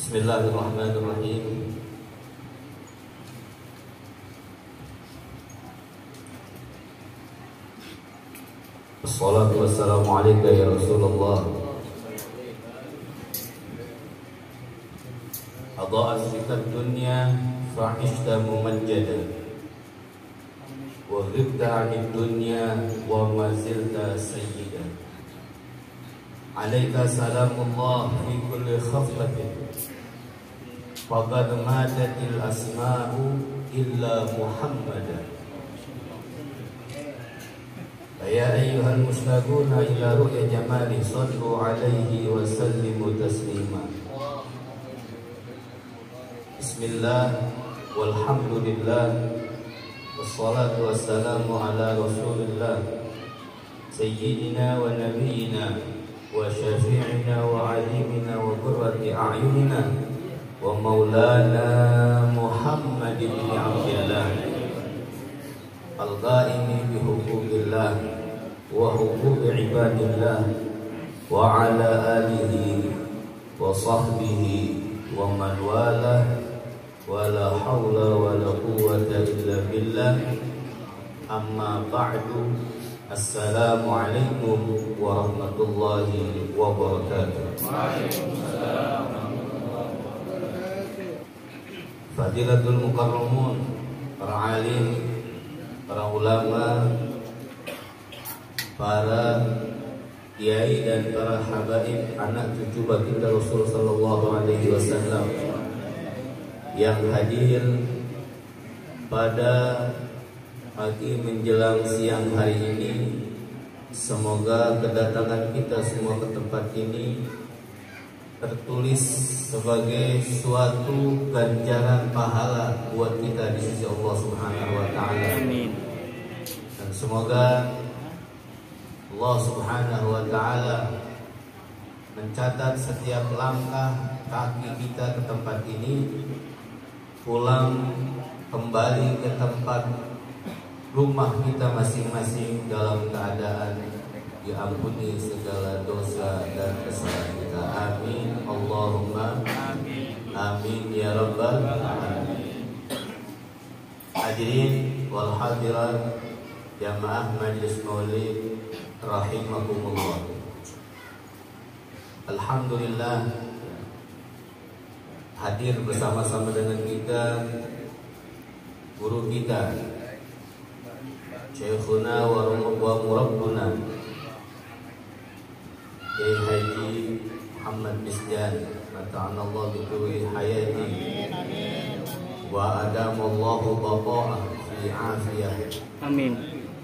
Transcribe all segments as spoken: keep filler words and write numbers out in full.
Bismillahirrahmanirrahim. Assalatu wassalamu alayka ya Rasulullah. Adha'at fika dunya fa'ishta mumajjada wa ghibta 'anid dunya wa ma zilta sayyida. Alayka salamullah fi kulli khaflatin faqad matatil asma'u illa Muhammadan. Ya ayyuhal mushtaquna ila ru'ya jamali sallu alaihi wa sallimu taslima. Bismillah walhamdulillah wassalatu wassalamu ala rasulillah sayyidina wa nabiyyina wa syafi'ina wa alimina wa qurrati a'yunina wa maulana Muhammad ibn Abdillah al-qaimi bi huquqillah wa huquqi ibadillah wa ala alihi wa sahbihi wa man wala wa la hawla wa la quwwata illa billah. Amma ba'du. Assalamu alaikum warahmatullahi wabarakatuh. Waalaikumsalam. Fadilatul mukarramun, para alim, para ulama, para kiai dan para habaib, anak cucu baginda Rasul sallallahu alaihi wasallam yang hadir pada pagi menjelang siang hari ini. Semoga kedatangan kita semua ke tempat ini tertulis sebagai suatu ganjaran pahala buat kita di sisi Allah Subhanahu wa taala. Amin. Dan semoga Allah Subhanahu wa taala mencatat setiap langkah kaki kita ke tempat ini, pulang kembali ke tempat rumah kita masing-masing dalam keadaan diampuni segala dosa dan kesalahan kita. Amin. Allahumma amin. Amin ya rabbal alamin. Hadirin wal hadirat jamaah Majlis Maulid rahimakumullah. Alhamdulillah hadir bersama-sama dengan kita guru kita Syekhuna wa murabbuna Kiai Haji Muhammad Misdan, mata'anallahu bi tuli hayati wa adamallahu baqa'ah fi afiyah. Amin.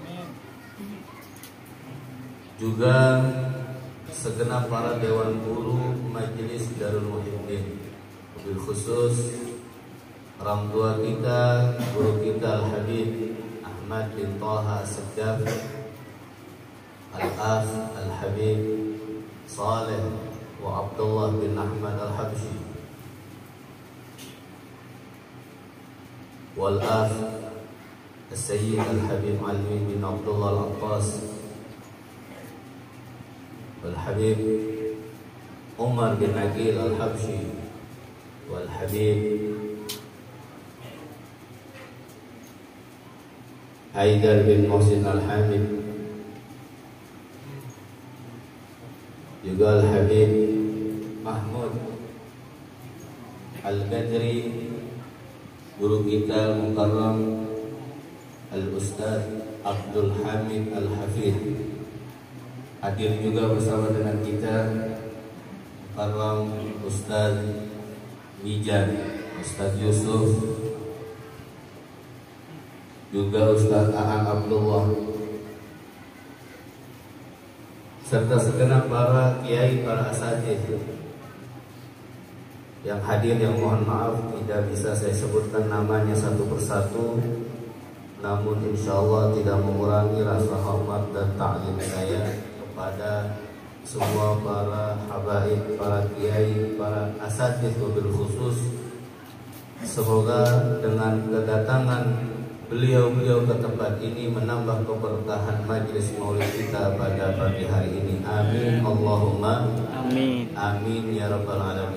Juga segenap para dewan guru Majelis Darul Muhyiddin, wabil khusus orang tua kita, guru kita Al-Habib Ahmad bin Taha As-Saddaf, Al-Akh Al-Habib Saleh wa Abdullah bin Ahmad Al-Habsyi, wal-Akh As-Sayyid Al-Habib Ali bin Abdullah Al-Attas, wal-Habib Umar bin Aqil Al-Habsyi, wal-Habib Haidar bin Muhsin Al-Hamid, juga Al-Habib Mahmud Al-Badri, guru kita Mukarram Al-Ustaz Abdul Hamid Al-Hafidh. Hadir juga bersama dengan kita Mukarram Ustaz Mijan, Ustaz Yusuf, juga Ustaz Aan Abdullah, serta segenap para kiai, para asatidz yang hadir, yang mohon maaf tidak bisa saya sebutkan namanya satu persatu, namun insya Allah tidak mengurangi rasa hormat dan ta'zim saya kepada semua para habaib, para kiai, para asatidz wabil khusus. Semoga dengan kedatangan beliau-beliau ke tempat ini menambah keberkahan majlis maulid kita pada pagi hari ini. Amin Allahumma amin. Amin ya rabbal alamin.